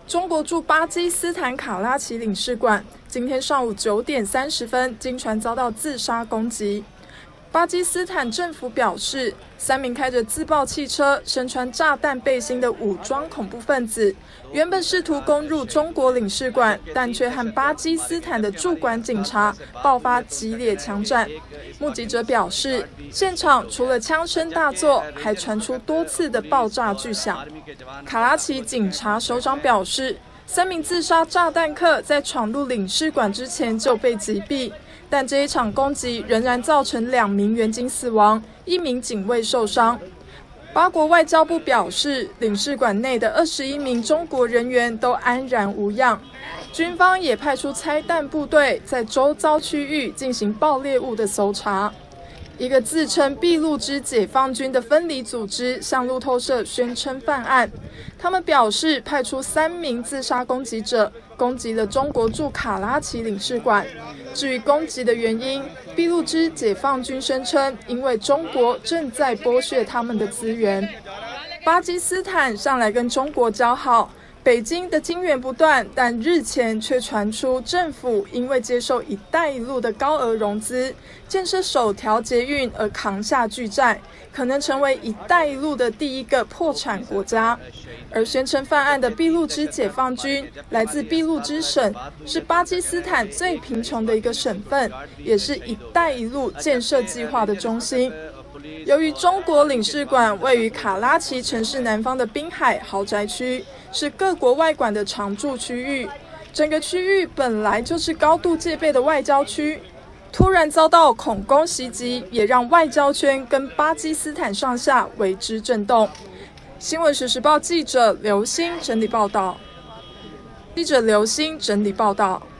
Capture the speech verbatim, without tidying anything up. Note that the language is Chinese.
中国驻巴基斯坦卡拉奇领事馆今天上午九点三十分，经传遭到自杀攻击。巴基斯坦政府表示，三名开着自爆汽车、身穿炸弹背心的武装恐怖分子，原本试图攻入中国领事馆，但却和巴基斯坦的驻馆警察爆发激烈枪战。目击者表示，现场除了枪声大作，还传出多次的爆炸巨响。卡拉奇警察首长表示，三名自杀炸弹客在闯入领事馆之前就被击毙，但这一场攻击仍然造成两名员警死亡，一名警卫受伤。巴国外交部表示，领事馆内的二十一名中国人员都安然无恙。军方也派出拆弹部队在周遭区域进行爆裂物的搜查。一个自称俾路支解放军的分离组织向路透社宣称犯案，他们表示派出三名自杀攻击者攻击了中国驻卡拉奇领事馆。至于攻击的原因，俾路支解放军声称因为中国正在剥削他们的资源。巴基斯坦向来跟中国交好，北京的金援不断，但日前却传出政府因为接受“一带一路”的高额融资，建设首条捷运而扛下巨债，可能成为“一带一路”的第一个破产国家。而宣称犯案的俾路支解放军来自俾路支省，是巴基斯坦最贫穷的一个省份，也是“一带一路”建设计划的中心。由于中国领事馆位于卡拉奇城市南方的滨海豪宅区，是各国外馆的常驻区域，整个区域本来就是高度戒备的外交区，突然遭到恐攻袭击，也让外交圈跟巴基斯坦上下为之震动。新闻时时报记者刘星整理报道。记者刘星整理报道。